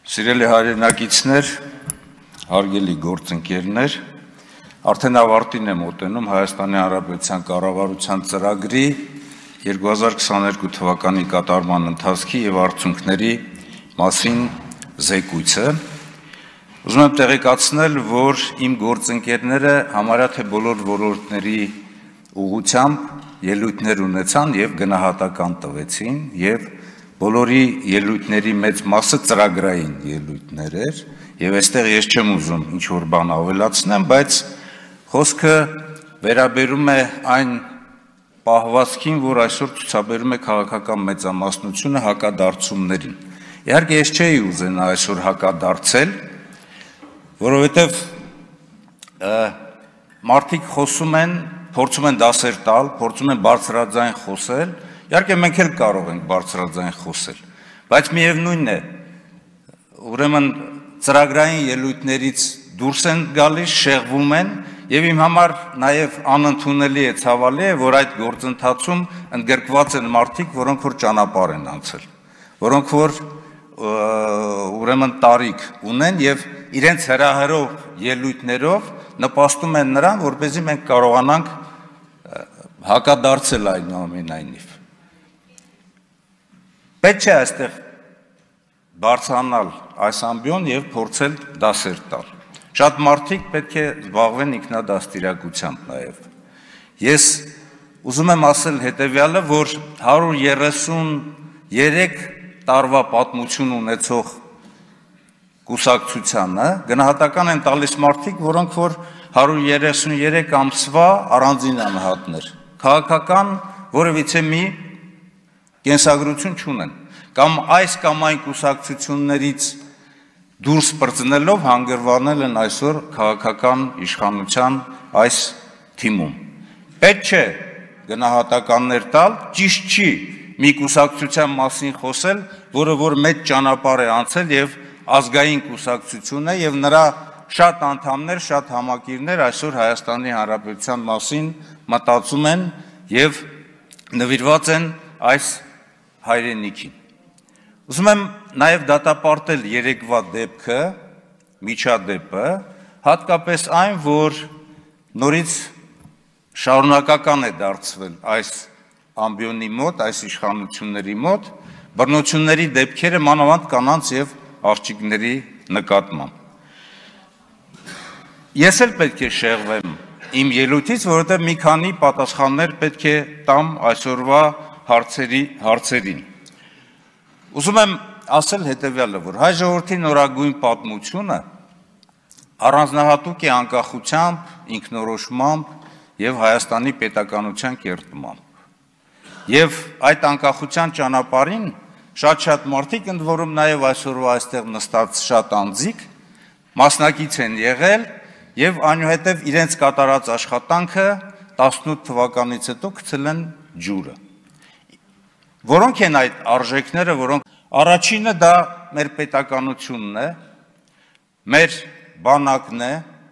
Սիրելի հայրենակիցներ, հարգելի գործընկերներ, արդեն ավարտին եմ մոտենում Հայաստանի Հանրապետության կառավարության ծրագրի 2022 թվականի կատարման ընթացքի եւ արդյունքների մասին զեկույցը։ Ուզում եմ տեղեկացնել, որ իմ գործընկերները համարյա թե բոլոր ոլորտների ուղղությամբ ելույթներ ունեցան եւ գնահատական տվեցին եւ բոլորի ելույթների մեծ մասը ծրագրային ելույթներ էր եւ այստեղ ես չեմ ուզում ինչ որ բան ավելացնեմ, բայց խոսքը վերաբերում է այն պահվածքին, որ այսօր ցուցաբերում է քաղաքական մեծամասնությունը հակադարձումներին։ Իհարկե ես չէի ուզենա այսօր հակադարձել, որովհետեւ մարդիկ խոսում են, փորձում են դասեր տալ, փորձում են բարձրաձայն խոսել։ Իհարկե մենք էլ կարող ենք բարձրաձայն խոսել, բայց միևնույնն է, ուրեմն ծրագրային ելույթներից դուրս են գալիս, շեղվում են, եւ իմ համար նաեւ անընդունելի է, ցավալի է, որ այդ գործընթացում ընդգրկված են մարդիկ, որոնք որ ճանապարհ են անցել, որոնք որ ուրեմն տարիք ունեն եւ իրենց հրահրող ելույթներով նպաստում են նրան, որպեսզի մենք կարողանանք հակադարձել այնուամենայնիվ։ Պետք չէ այստեղ բարձրանալ այս ամբիոն եւ փորձել դասեր տալ։ Շատ մարդիկ պետք է զբաղվեն ինքնադաստիարակությամբ նաեւ։ Ես ուզում եմ ասել հետեւյալը, որ 133 տարվա պատմություն ունեցող կուսակցությանը գնահատական են տալիս մարդիկ, որոնք որ 133 ամսվա առանձին անհատներ, քաղաքական որևիցե մի կենսագրություն չունեն, կամ այս կամ այն կուսակցություններից դուրս պրծնելով հանգրվանել են այսօր քաղաքական իշխանության այս թիմում։ Պետք չէ գնահատականներ տալ, ճիշտ չի մի կուսակցության մասին խոսել, որը որ մեծ ճանապարհ է անցել եւ ազգային կուսակցություն է եւ նրա շատ անդամներ, շատ համակիրներ այսօր Հայաստանի Հանրապետության մասին մտածում են եւ նվիրված են այս հայրենիքին։ Ուզում եմ նաև դատապարտել երեկվա դեպքը, միջադեպը, հատկապես այն, որ նորից շարունակական է դարձվել այս ամբիոնի մոտ, այս իշխանությունների մոտ, բռնությունների դեպքերը մանավանդ կանանց եւ աղջիկների նկատմամբ։ Ես էլ պետք է շեղվեմ իմ ելույթից, որովհետեւ մի քանի պատասխաններ պետք է տամ այսօրվա հարցերին։ Ուզում եմ ասել հետևյալը, որ հայ ժողովրդի նորագույն պատմությունը առանձնահատուկ է անկախությամբ, ինքնորոշմամբ եւ Հայաստանի պետականության կերտմամբ։ Եվ այդ անկախության ճանապարհին շատ մարդիկ, ընդ որում նաեւ այսօրվա այստեղ նստած շատ անձիկ մասնակից են եղել եւ այնուհետեւ իրենց կատարած աշխատանքը 18 թվականից հետո գցել են ջուրը։ Որոնք են այդ արժեքները, որոնք առաջինը դա մեր պետականությունն է, մեր բանակն է,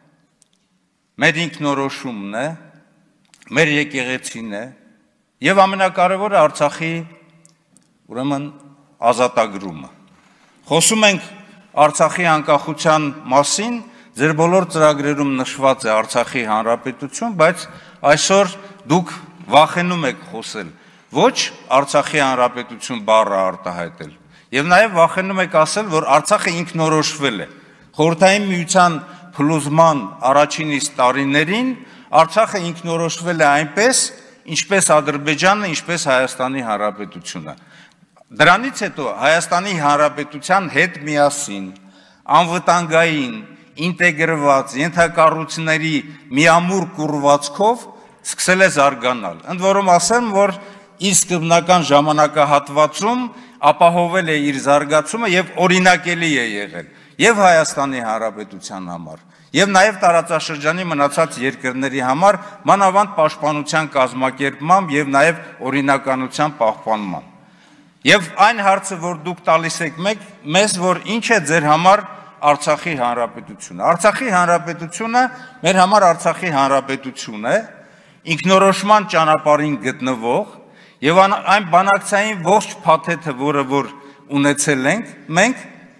մեր ինքնորոշումն է, մեր եկեղեցին է եւ ամենակարևորը Արցախի ուրեմն ազատագրումը։ Խոսում ենք Արցախի անկախության մասին, ձեր բոլոր ծրագրերում նշված է Արցախի հանրապետություն, բայց այսօր դուք վախենում եք խոսել ոչ Արցախի հանրապետություն բառը արտահայտել եւ նաեւ վախենում եք ասել, որ Արցախը ինքնորոշվել է։ Խորհրդային միության փլուզման առաջինից տարիներին Արցախը ինքնորոշվել է այնպես, ինչպես Ադրբեջանը, ինչպես Հայաստանի Հանրապետությունը։ Դրանից հետո Հայաստանի Հանրապետության հետ միասին անվտանգային, ինտեգրված ենթակառույցների միամուռ կուրվածքով սկսել է զարգանալ։ Ընդ որում ասեմ, որ իսկ սկզբնական ժամանակահատվածում ապահովել է իր զարգացումը եւ օրինակելի է եղել եւ Հայաստանի Հանրապետության համար եւ նաեւ տարածաշրջանի մնացած երկրների համար, մանավանդ պաշտպանության կազմակերպմամբ եւ նաեւ օրինականության պահպանմամբ։ Եվ այն հարցը, որ դուք տալիս եք մեզ, որ ինչ է ձեր համար Արցախի հանրապետությունը։ Արցախի հանրապետությունը մեր համար Արցախի հանրապետություն է, ինքնորոշման ճանապարհին գտնվող եւ այն բանակցային ողջ փաթեթը, որը որ ունեցել ենք, մենք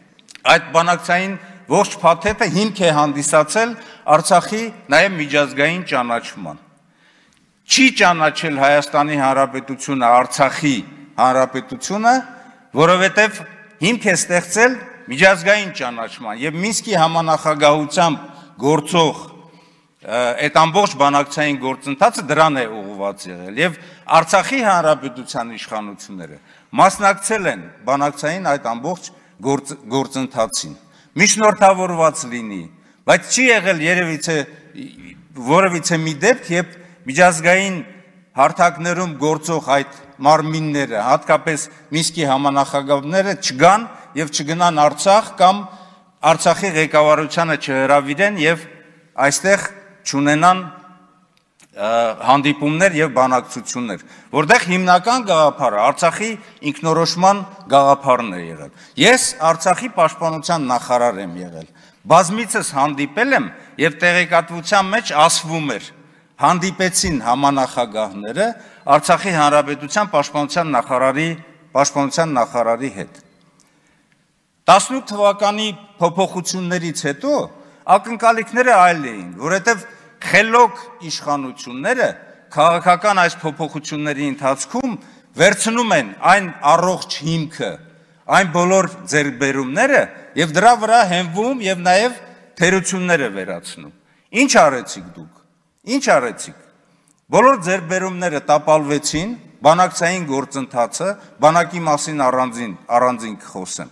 Այդ բանակցային ողջ փաթեթը հիմք է հանդիսացել Արցախի նաև միջազգային ճանաչման։ Չի ճանաչել Հայաստանի Հանրապետությունը Արցախի Հանրապետությունը, որովհետև հիմք է ստեղծել միջազգային ճանաչման եւ Մինսկի համանախագահությամբ գործող այդ ամբողջ բանակցային գործընթացը դրան է ուղղված եղել եւ Արցախի Հանրապետության իշխանությունները մասնակցել են բանակցային այդ ամբողջ գործընթացին։ Միջնորդավորված լինի, բայց չի եղել երևիցե որևիցե մի դեպք, երբ միջազգային հարթակներում գործող այդ մարմինները, հատկապես Մինսկի համանախագահները չգան եւ չգնան Արցախ կամ Արցախի ղեկավարությանը չհրավիրեն եւ այստեղ չունենան հանդիպումներ եւ բանակցություններ, որտեղ հիմնական գաղափարը Արցախի ինքնորոշման գաղափարն է եղել։ Ես Արցախի պաշտպանության նախարար եմ եղել։ Բազմիցս հանդիպել եմ եւ տեղեկատվության մեջ ասվում էր, հանդիպեցին համանախագահները Արցախի Հանրապետության պաշտպանության նախարարի հետ։ 18 թվականի փոփոխություններից հետո ակնկալիքները այլ էին, որովհետև խելոք իշխանությունները քաղաքական այս փոփոխությունների ընթացքում վերցնում են այն առողջ հիմքը, այն բոլոր ձեռքբերումները եւ դրա վրա հենվում եւ նաեւ թերությունները վերացնում։ Ինչ արեցիք դուք։ Ինչ արեցիք։ Բոլոր ձեռքբերումները տապալվեցին, բանակցային գործընթացը, բանակի մասին առանձին կխոսեմ։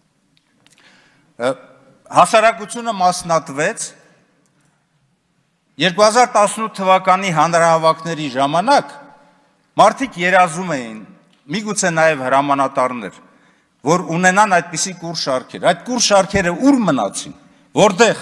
Հասարակությունը մասնատվեց 2018 թվականի հանրահավաքների ժամանակ մարդիկ երազում էին, միգուցե նաև հրամանատարներ, որ ունենան այդպիսի կուր շարքեր։ Այդ կուր շարքերը ուր մնացին, որտեղ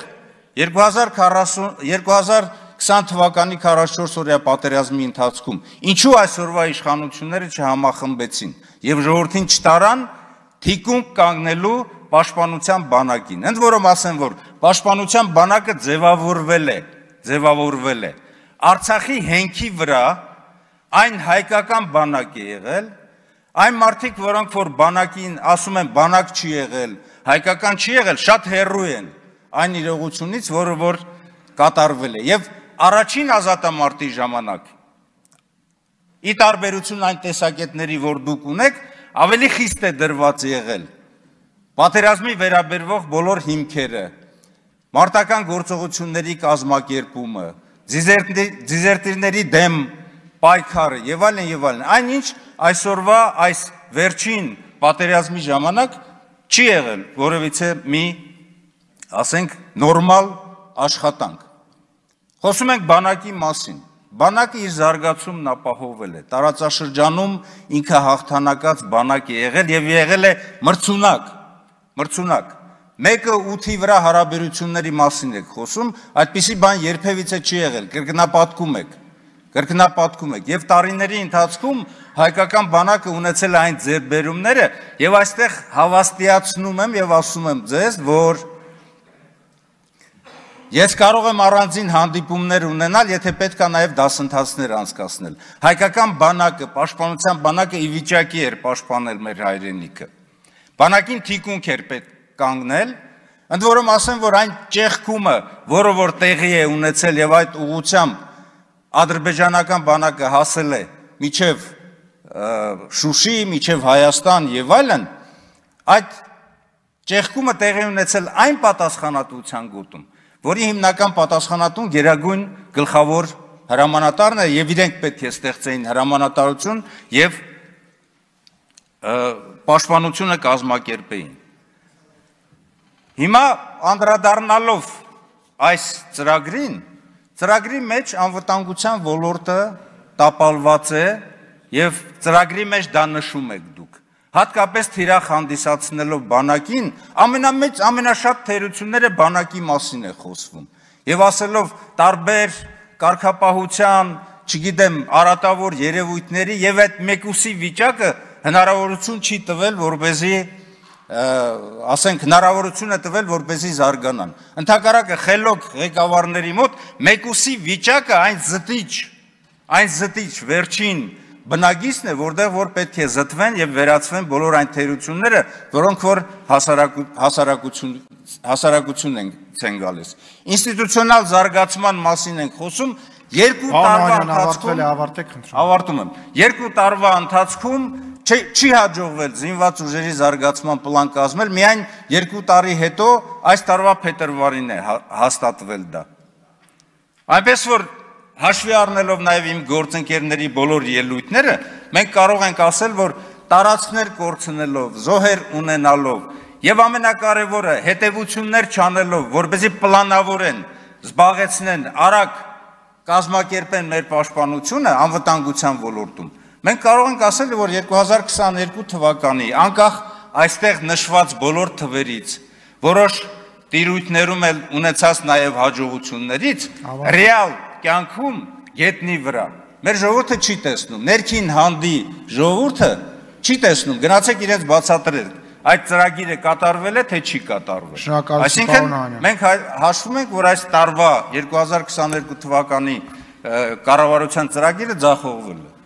2020 թվականի 44-օրյա պատերազմի ընթացքում ինչու այսօրվա իշխանությունները չհամախմբեցին եւ ժողովրդին չտարան թիկունք կանգնելու պաշտպանության բանակին։ Ընդ որում ասեմ, որ պաշտպանության բանակը ձևավորվել է Արցախի հենքի վրա, այն հայկական բանակ է եղել, այն մարդիկ, որոնք որ բանակին ասում են բանակ չի եղել, հայկական չի եղել, շատ հեռու են այն իրողությունից, որը որ կատարվել է։ Եվ առաջին ազատամարտի ժամանակ ի տարբերություն այն տեսակետների, որ դուք ունեք, ավելի խիստ է դրված եղել պատերազմի վերաբերվող բոլոր հիմքերը, մարտական գործողությունների կազմակերպումը, դիզերտիրների դեմ պայքարը եւ այլն, այնինչ այսօրվա այս վերջին պատերազմի ժամանակ չի եղել որևիցե մի, ասենք, նորմալ աշխատանք։ Խոսում ենք բանակի մասին։ Բանակը իր զարգացումն ապահովել է։ Տարածաշրջանում ինքը հաղթանակած բանակ է եղել եւ եղել է մրցունակ։ Մեկը 8-ի վրա հարաբերությունների մասին եք խոսում, այդպիսի բան երբևիցե չի եղել, կրկնապատկում եք, եւ տարիների ընթացքում հայկական բանակը ունեցել է այն ձեռքբերումները, եւ այստեղ հավաստիացնում եմ եւ ասում եմ ձեզ, որ ես կարող եմ առանձին հանդիպումներ ունենալ, եթե պետք է նաեւ դասընթացներ անցկացնել։ Հայկական բանակը, պաշտպանության բանակը ի վիճակի էր պաշտպանել մեր հայրենիքը։ Բանակին թիկունք էր պետք կանգնել, ընդ որում ասեմ, որ այն ճեղքումը, որը որ տեղի է ունեցել եւ այդ ուղղությամբ ադրբեջանական բանակը հասել է միջև Շուշի, միջև Հայաստան եւ այլն, այդ ճեղքումը տեղի ունեցել այն պատասխանատվության գոտում, որի հիմնական պատասխանատուն գերագույն գլխավոր հրամանատարն է եւ իրենք պետք է ստեղծեին հրամանատարություն եւ պաշտպանությունը կազմակերպեին։ Հիմա անդրադառնալով այս ծրագրի մեջ անվտանգության ոլորտը տապալված է եւ ծրագրի մեջ դա նշում եք դուք։ Հատկապես թիրախ հանդիսացնելով բանակին, ամենաշատ թերությունները բանակի մասին է խոսվում։ Եվ ասելով տարբեր կարգապահության, չգիտեմ, արատավոր երևույթների եւ այդ մեկուսի վիճակը հնարավորություն չի տվել, որպեսզի ասենք հնարավորություն է տվել, որպեսզի զարգանան։ Ընդհակառակը խելոք ղեկավարների մոտ մեկուսի վիճակը այն զտիչ վերջին բնագիծն է, որտեղ որ պետք է զտվեն եւ վերացվեն բոլոր այն թերությունները, որոնք որ հասարակություն են գալիս։ Ինստիտուցիոնալ զարգացման մասին ենք խոսում, 2 տարվա ընթացքում ավարտում եմ։ 2 տարվա ընթացքում չի հաջողվել զինված ուժերի զարգացման պլան կազմել, միայն 2 տարի հետո այս տարվա փետրվարին է հաստատվել դա։ Այնպես որ հաշվի առնելով նաև իմ գործընկերների բոլոր ելույթները, մենք կարող ենք ասել, որ տարածքներ կորցնելով, զոհեր ունենալով եւ ամենակարևորը հետեւություններ չանելով, որպեսզի պլանավորեն, զբաղեցնեն, արագ կազմակերպեն մեր պաշտպանությունը անվտանգության ոլորտում, մենք կարող ենք ասել, որ 2022 թվականի անկախ այստեղ նշված բոլոր թվերից, որոշ տիրույթներում էլ ունեցած նաև հաջողություններից, ռեալ կյանքում գետնի վրա մեր ժողովուրդը չի տեսնում, ներքին հանդի ժողովուրդը չի տեսնում, գնացեք իրենց բացատրել, այդ ծրագիրը կատարվել է, թե չի կատարվել։ Այսինքն մենք հաշվում ենք, որ այս տարվա 2022 թվականի կառավարության ծրագիրը ձախողվել է։